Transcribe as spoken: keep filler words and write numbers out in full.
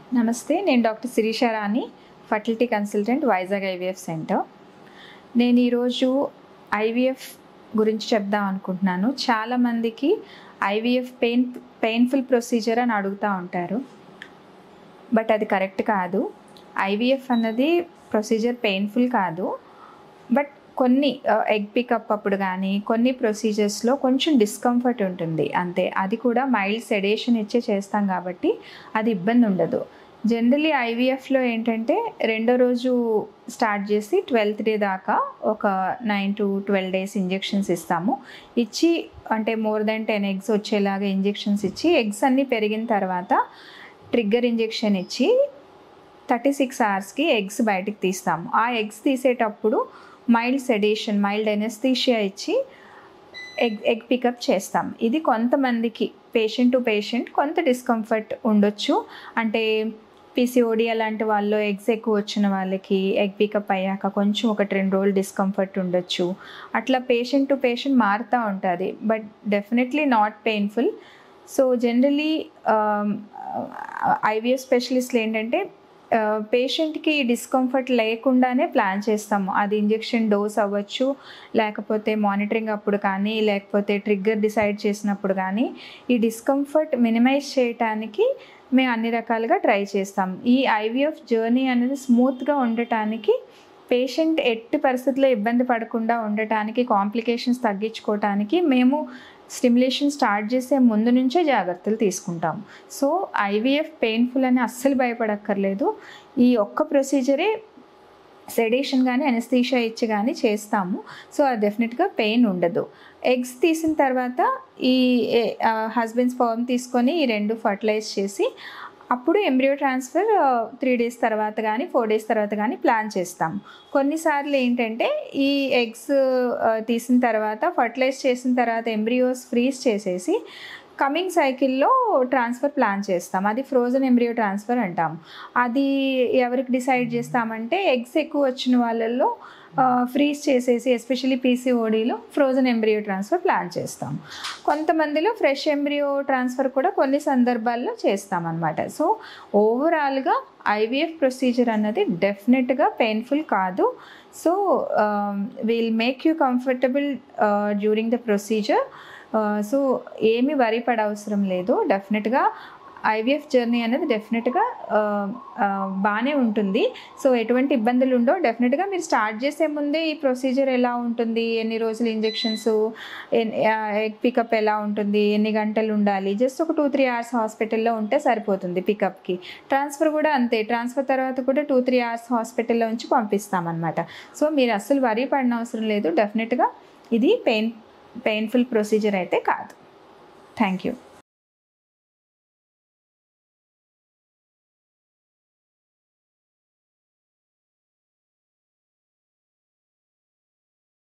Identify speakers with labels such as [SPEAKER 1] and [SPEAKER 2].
[SPEAKER 1] నమస్తే, నేను doctor Sirisha Rani, fertility consultant, Vizag IVF centre. నేను ఈరోజు ఐవీఎఫ్ గురించి చెప్దాం అనుకుంటున్నాను. చాలామందికి ఐవీఎఫ్ పెయిన్ పెయిన్ఫుల్ ప్రొసీజర్ అని అడుగుతూ ఉంటారు, బట్ అది కరెక్ట్ కాదు. ఐవీఎఫ్ అన్నది ప్రొసీజర్ పెయిన్ఫుల్ కాదు, బట్ కొన్ని ఎగ్ పికప్ అప్పుడు కానీ కొన్ని ప్రొసీజర్స్లో కొంచెం డిస్కంఫర్ట్ ఉంటుంది అంతే. అది కూడా మైల్డ్ సెడేషన్ ఇచ్చే చేస్తాం కాబట్టి అది ఇబ్బంది ఉండదు. జనరలీ ఐవీఎఫ్లో ఏంటంటే రెండో రోజు స్టార్ట్ చేసి ట్వెల్త్ డే దాకా ఒక nine to twelve days injections ఇస్తాము. ఇచ్చి అంటే మోర్ దెన్ టెన్ ఎగ్స్ వచ్చేలాగా ఇంజెక్షన్స్ ఇచ్చి ఎగ్స్ అన్నీ పెరిగిన తర్వాత ట్రిగ్గర్ ఇంజెక్షన్ ఇచ్చి థర్టీ సిక్స్ అవర్స్కి ఎగ్స్ బయటికి తీస్తాము. ఆ ఎగ్స్ తీసేటప్పుడు మైల్డ్ సెడేషన్, మైల్డ్ ఎనెస్థీషియా ఇచ్చి ఎగ్ ఎగ్ పికప్ చేస్తాం. ఇది కొంతమందికి పేషెంట్ టు పేషెంట్ కొంత డిస్కంఫర్ట్ ఉండొచ్చు. అంటే పీసీఓడి అలాంటి వాళ్ళు ఎగ్స్ ఎక్కువ వచ్చిన వాళ్ళకి ఎగ్ పికప్ అయ్యాక కొంచెం ఒకటి రెండు రోజులు డిస్కంఫర్ట్ ఉండొచ్చు. అట్లా పేషెంట్ టు పేషెంట్ మారుతూ ఉంటుంది, but definitely not painful. So generally IVF స్పెషలిస్ట్లు ఏంటంటే పేషెంట్కి డిస్కంఫర్ట్ లేకుండానే ప్లాన్ చేస్తాము. అది ఇంజెక్షన్ డోస్ అవ్వచ్చు, లేకపోతే మానిటరింగ్ అప్పుడు కానీ, లేకపోతే ట్రిగ్గర్ డిసైడ్ చేసినప్పుడు కానీ ఈ డిస్కంఫర్ట్ మినిమైజ్ చేయటానికి మేము అన్ని రకాలుగా ట్రై చేస్తాం. ఈ ఐవీఎఫ్ జర్నీ అనేది స్మూత్గా ఉండటానికి, పేషెంట్ ఎట్టి పరిస్థితుల్లో ఇబ్బంది పడకుండా ఉండటానికి, కాంప్లికేషన్స్ తగ్గించుకోవటానికి మేము స్టిమ్యులేషన్ స్టార్ట్ చేసే ముందు నుంచే జాగ్రత్తలు తీసుకుంటాం. సో ఐవీఎఫ్ పెయిన్ఫుల్ అని అస్సలు భయపడక్కర్లేదు. ఈ ఒక్క ప్రొసీజరే సెడేషన్ కానీ అనెస్థీషియా ఇచ్చి కానీ చేస్తాము. సో అది డెఫినెట్గా పెయిన్ ఉండదు. ఎగ్స్ తీసిన తర్వాత ఈ హస్బెండ్ స్పర్మ్ తీసుకొని ఈ రెండు ఫర్టిలైజ్ చేసి అప్పుడు ఎంబ్రియో ట్రాన్స్ఫర్ త్రీ డేస్ తర్వాత కానీ ఫోర్ డేస్ తర్వాత కానీ ప్లాన్ చేస్తాం. కొన్నిసార్లు ఏంటంటే ఈ ఎగ్స్ తీసిన తర్వాత ఫర్టిలైజ్ చేసిన తర్వాత ఎంబ్రియోస్ ఫ్రీజ్ చేసేసి కమింగ్ సైకిల్లో ట్రాన్స్ఫర్ ప్లాన్ చేస్తాం. అది ఫ్రోజన్ ఎంబ్రియో ట్రాన్స్ఫర్ అంటాం. అది ఎవరికి డిసైడ్ చేస్తామంటే ఎగ్స్ ఎక్కువ వచ్చిన వాళ్ళల్లో ఫ్రీజ్ చేసేసి, ఎస్పెషల్లీ పీసీఓడిలో ఫ్రోజన్ ఎంబ్రియో ట్రాన్స్ఫర్ ప్లాన్ చేస్తాం. కొంతమందిలో ఫ్రెష్ ఎంబ్రియో ట్రాన్స్ఫర్ కూడా కొన్ని సందర్భాల్లో చేస్తామన్నమాట. సో ఓవరాల్గా ఐవీఎఫ్ ప్రొసీజర్ అన్నది డెఫినెట్గా పెయిన్ఫుల్ కాదు. So will make you comfortable during the procedure. So ఏమీ వరీ పడ అవసరం లేదు. డెఫినెట్గా ఐవీఎఫ్ జర్నీ అనేది డెఫినెట్గా బాగానే ఉంటుంది. సో ఎటువంటి ఇబ్బందులు ఉండవు. డెఫినెట్గా మీరు స్టార్ట్ చేసే ముందే ఈ ప్రొసీజర్ ఎలా ఉంటుంది, ఎన్ని రోజులు ఇంజెక్షన్స్, ఎగ్ పికప్ ఎలా ఉంటుంది, ఎన్ని గంటలు ఉండాలి, జస్ట్ ఒక టూ త్రీ అవర్స్ హాస్పిటల్లో ఉంటే సరిపోతుంది పికప్కి. ట్రాన్స్ఫర్ కూడా అంతే. ట్రాన్స్ఫర్ తర్వాత కూడా టూ త్రీ అవర్స్ హాస్పిటల్లో ఉంచి పంపిస్తామన్నమాట. సో మీరు అస్సలు వరీ పడిన అవసరం లేదు. డెఫినెట్గా ఇది పెయిన్ పెయిన్ఫుల్ ప్రొసీజర్ అయితే కాదు. Thank you.